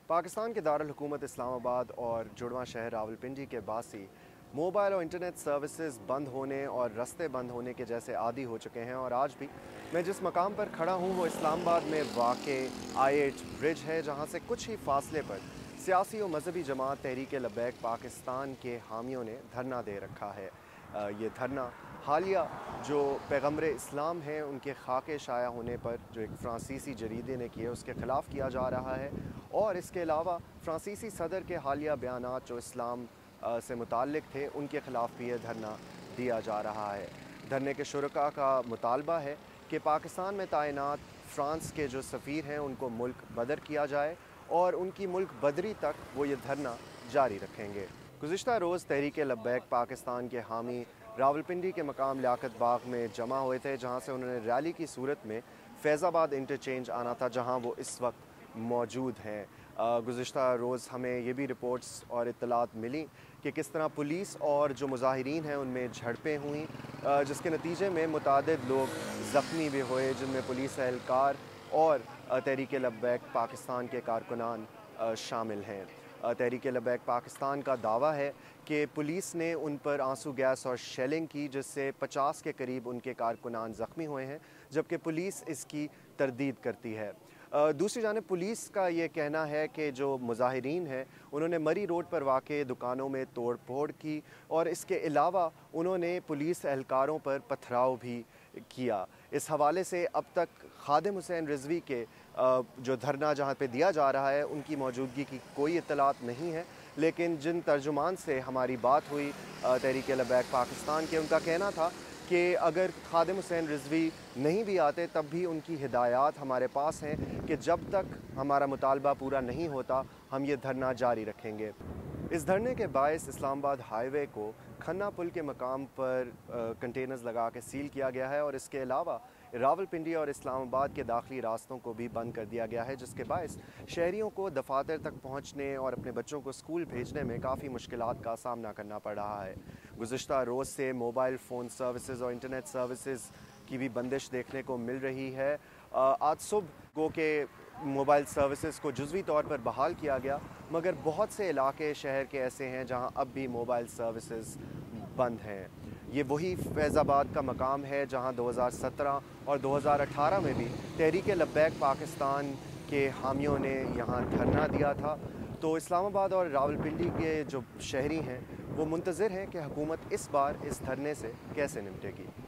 पाकिस्तान के दारुल हुकूमत इस्लामाबाद और जुड़वां शहर रावलपिंडी के बासी मोबाइल और इंटरनेट सर्विसेज बंद होने और रस्ते बंद होने के जैसे आदी हो चुके हैं। और आज भी मैं जिस मकाम पर खड़ा हूँ वो इस्लामाबाद में वाक़े I-8 ब्रिज है, जहाँ से कुछ ही फासले पर सियासी और मजहबी जमात तहरीक लब्बैक पाकिस्तान के हामियों ने धरना दे रखा है। ये धरना हालिया जो पैगम्बर इस्लाम हैं उनके खाके शाया होने पर जो एक फ़्रांसीसी जरीदे ने किए उसके ख़िलाफ़ किया जा रहा है, और इसके अलावा फ़्रांसीसी सदर के हालिया बयानात जो इस्लाम से मुताल्लिक़ थे उनके ख़िलाफ़ भी ये धरना दिया जा रहा है। धरने के शुरका का मुतालबा है कि पाकिस्तान में तैनात फ़्रांस के जो सफ़ीर हैं उनको मुल्क बदर किया जाए और उनकी मुल्क बदरी तक वो ये धरना जारी रखेंगे। गुज़िश्ता रोज़ तहरीक लब्बैक पाकिस्तान के हामी रावलपिंडी के मकाम लियाकत बाग में जमा हुए थे, जहाँ से उन्होंने रैली की सूरत में फैज़ाबाद इंटरचेंज आना था, जहाँ वो इस वक्त मौजूद हैं। गुज़िश्ता रोज़ हमें ये भी रिपोर्ट्स और इत्तलात मिली कि किस तरह पुलिस और जो मुज़ाहिरीन हैं उनमें झड़पें हुई, जिसके नतीजे में मुतादिद लोग ज़ख्मी भी हुए, जिनमें पुलिस एहलकार और तहरीक लब्बैक पाकिस्तान के कारकुनान शामिल हैं। तहरीक लब्बैक पाकिस्तान का दावा है कि पुलिस ने उन पर आंसू गैस और शेलिंग की, जिससे 50 के करीब उनके कारकुनान ज़ख्मी हुए हैं, जबकि पुलिस इसकी तरदीद करती है। दूसरी जानिब पुलिस का ये कहना है कि जो मुज़ाहिरीन हैं उन्होंने मरी रोड पर वाक़े दुकानों में तोड़ फोड़ की और इसके अलावा उन्होंने पुलिस एहलकारों पर पथराव भी किया। इस हवाले से अब तक खादिम हुसैन रिजवी के जो धरना जहाँ पे दिया जा रहा है उनकी मौजूदगी की कोई इत्तलात नहीं है, लेकिन जिन तर्जुमान से हमारी बात हुई तहरीक लब्बैक पाकिस्तान के, उनका कहना था कि अगर खादिम हुसैन रिजवी नहीं भी आते तब भी उनकी हिदायत हमारे पास हैं कि जब तक हमारा मुतालबा पूरा नहीं होता हम ये धरना जारी रखेंगे। इस धरने के बायस इस्लामाबाद हाईवे को खन्ना पुल के मकाम पर कंटेनर्स लगा के सील किया गया है, और इसके अलावा रावलपिंडी और इस्लामाबाद के दाखिली रास्तों को भी बंद कर दिया गया है, जिसके बायस शहरियों को दफातर तक पहुँचने और अपने बच्चों को स्कूल भेजने में काफ़ी मुश्किलात का सामना करना पड़ रहा है। गुज़िश्ता रोज़ से मोबाइल फ़ोन सर्विसेज और इंटरनेट सर्विसेज की भी बंदिश देखने को मिल रही है। आज सुबह गो के मोबाइल सर्विसेज को जुज़वी तौर पर बहाल किया गया, मगर बहुत से इलाके शहर के ऐसे हैं जहां अब भी मोबाइल सर्विसेज बंद हैं। ये वही फैज़ाबाद का मकाम है जहां 2017 और 2018 में भी तहरीक लब्बैक पाकिस्तान के हामियों ने यहां धरना दिया था। तो इस्लामाबाद और रावलपिंडी के जो शहरी हैं वो मुंतज़िर हैं कि हुकूमत इस बार इस धरने से कैसे निपटेगी।